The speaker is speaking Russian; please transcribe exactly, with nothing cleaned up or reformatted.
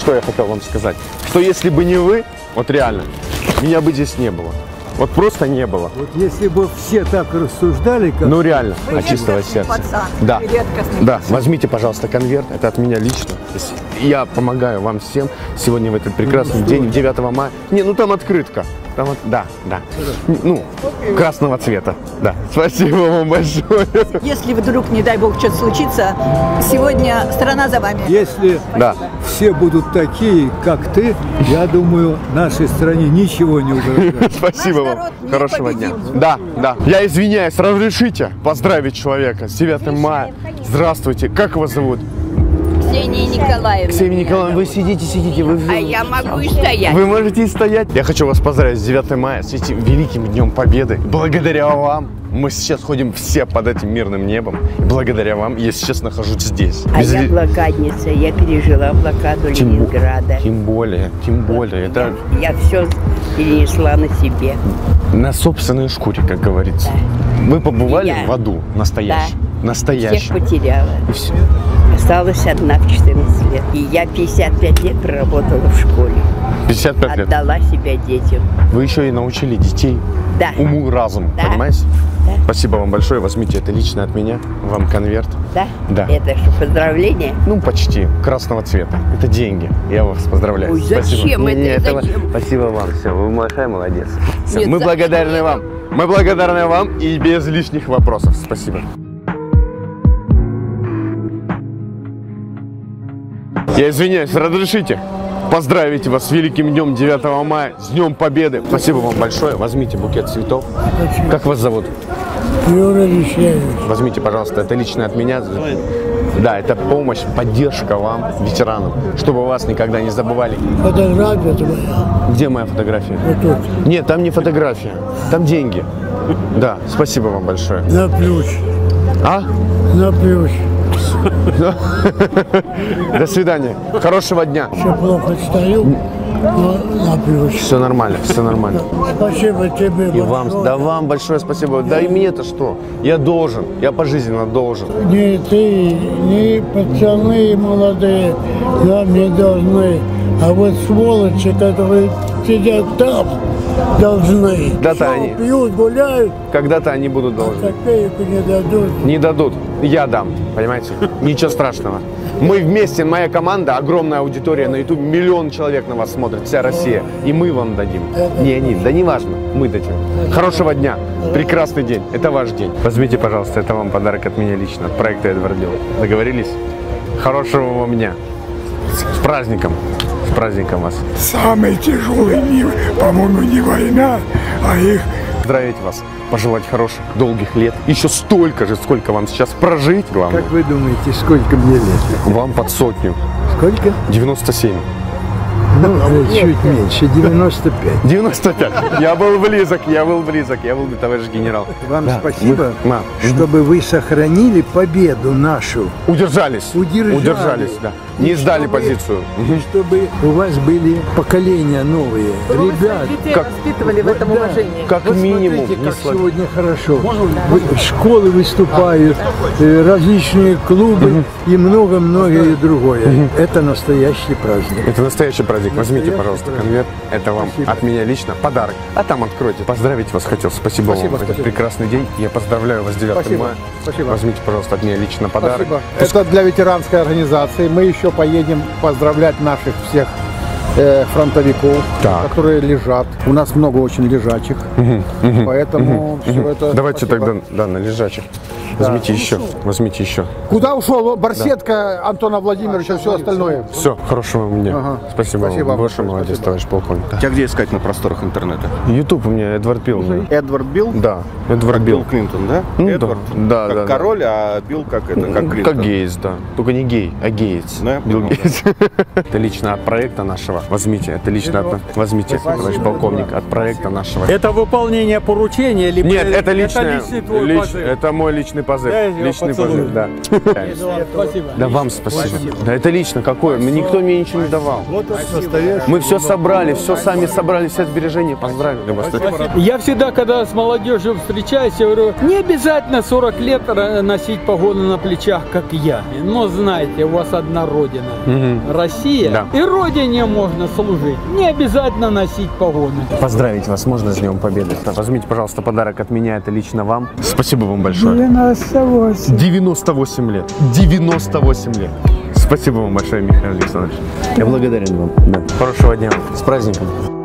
что я хотел вам сказать. Что если бы не вы, вот реально, меня бы здесь не было. Вот просто не было. Вот если бы все так рассуждали, как... Ну реально, Вы от чистого сердца. Пацан. Да, Редкостный да. пацан. Возьмите, пожалуйста, конверт. Это от меня лично. Я помогаю вам всем сегодня в этот прекрасный день, девятого мая. Не, ну там открытка. Там вот, да, да. Ну, красного цвета. Да. Спасибо вам большое. Если вдруг, не дай бог, что-то случится, сегодня страна за вами. Если Да. все будут такие, как ты, я думаю, нашей стране ничего не угрожает. Спасибо Наш вам. народ Хорошего дня. непобедим. Да, да. Я извиняюсь, разрешите поздравить человека с девятым мая. Здравствуйте. Как вас зовут? Ксения Николаевна. Ксения Николаевна, вы сидите, сидите. Вы... А я могу и стоять. Вы можете и стоять. Я хочу вас поздравить с девятым мая, с этим великим днем Победы. Благодаря вам мы сейчас ходим все под этим мирным небом. И благодаря вам я сейчас нахожусь здесь. А Без я ли- блокадница, я пережила блокаду Тем, Ленинграда. тем более, тем более. Это Я все перенесла на себе. на собственной шкуре, как говорится. Мы побывали Я. в аду настоящем. Всех Настоящем. потеряла. И все. Осталась одна в четырнадцать лет. И я пятьдесят пять лет проработала в школе. пятьдесят пять лет. Отдала себя детям. Вы еще и научили детей Да. уму и разуму, Да. понимаете? Да. Спасибо вам большое. Возьмите это лично от меня. Вам конверт. Да? Да. Это что, поздравление? Ну, почти. Красного цвета. Это деньги. Я вас поздравляю. Ой, Спасибо. зачем Не, это? не, этого- Зачем? Спасибо вам. Все, вы большая молодец. Всё, Нет, мы зачем благодарны это? вам. Мы благодарны вам и без лишних вопросов. Спасибо. Я извиняюсь, разрешите поздравить вас с великим днем девятого мая, с Днем Победы. Спасибо вам большое. Возьмите букет цветов. Как вас зовут? Юра Лещевич. Возьмите, пожалуйста, это лично от меня. Да, это помощь, поддержка вам, ветеранам, чтобы вас никогда не забывали. Фотография твоя. Где моя фотография? Вот тут. Нет, там не фотография, там деньги. Да, спасибо вам большое. На плюс. А? На плюс. До свидания. Хорошего дня. Все плохо стою, но на плюс. Все нормально, все нормально. Спасибо тебе И вам, большое. да вам большое спасибо. Да и мне-то что? Я должен, я пожизненно должен. Ни ты, ни пацаны молодые нам не должны. А вот сволочи, которые сидят там, должны. Да-то Всё, они. пьют, гуляют, Когда-то они будут а должны. копейку не дадут. Не дадут. Я дам, понимаете? Ничего страшного. Мы вместе, моя команда, огромная аудитория на YouTube, миллион человек на вас смотрит, вся Россия. И мы вам дадим. Не они, да не важно, мы дадим. Хорошего дня, прекрасный день, это ваш день. Возьмите, пожалуйста, это вам подарок от меня лично, от проекта Эдвард Билл. Договорились? Хорошего вам дня. С праздником. С праздником вас. Самый тяжелый мир, по-моему, не война, а их Поздравить вас, пожелать хороших, долгих лет. Еще столько же, сколько вам сейчас прожить. Главное, Как вы думаете, сколько мне лет? вам под сотню. Сколько? девяносто семь. Ну, чуть меньше, девяносто пять. девяносто пять. Я был близок, я был близок, я был бы товарищ генерал. Вам Да, спасибо, мы- на. чтобы вы сохранили победу нашу. Удержались. Удержали. Удержались, да. Не сдали Чтобы- позицию. И чтобы у вас были поколения новые. Ребят, Как, Воспитывали в этом да. уважении. как вот минимум. смотрите, не как слаб- сегодня хорошо. Вы- Школы выступают, э, различные клубы и много-многое другое. Это настоящий праздник. Это настоящий праздник. Возьмите, Настоящий пожалуйста, праздник. конверт. Это вам Спасибо. от меня лично подарок. А там откройте. Поздравить вас хотел. Спасибо, Спасибо, вам. Это спасибо. прекрасный день. Я поздравляю вас с девятым Спасибо. мая. Спасибо. Возьмите, пожалуйста, от меня лично подарок. Спасибо. Это для ветеранской организации. Мы еще поедем поздравлять наших всех э, фронтовиков, Так. которые лежат. У нас много очень лежачих, поэтому все это. Давайте спасибо. тогда, да, на лежачих. Возьмите еще. Возьмите еще. Куда ушел барсетка Антона Владимировича, все остальное? Все, хорошего мне. Ага. Спасибо, Спасибо вам. вам Большой большое, молодец, спасибо. товарищ полковник. Тебя где искать на просторах интернета? Ютуб у меня Эдвард Билл. Эдвард Билл? Да, Эдвард Билл Билл. Клинтон, да? Ну да. Эдвард? Да, как да, да. король, а Билл как это, как Клинтон. Как Гейтс, да. Только не гей, а Гейтс. Ну, я Билл понял, Гейтс. Это лично от проекта нашего. Возьмите, это лично от... Возьмите, товарищ полковник, от проекта нашего. Это выполнение поручения, либо Нет, это личное, личный твой лич- позыв? это мой личный позыв. Я его Личный поцелую. позыв, да. Спасибо. Да вам спасибо. Да это лично какое? Мне никто мне ничего не давал. Вот настоящий. Мы все собрали, все сами собрали, все сбережения. Поздравили вас. Я всегда, когда с молодежью встречаюсь, я говорю, не обязательно сорок лет носить погоны на плечах, как я. Но знаете, у вас одна родина. Мгм. Россия. Да. И родине можно служить. Не обязательно носить погоны. Поздравить вас можно с Днем Победы. Возьмите, пожалуйста, подарок от меня, это лично вам. Спасибо вам большое. девяносто восемь. девяносто восемь лет. девяносто восемь лет. Спасибо вам большое, Михаил Александрович. Я благодарен вам. Да. Хорошего дня. С праздником.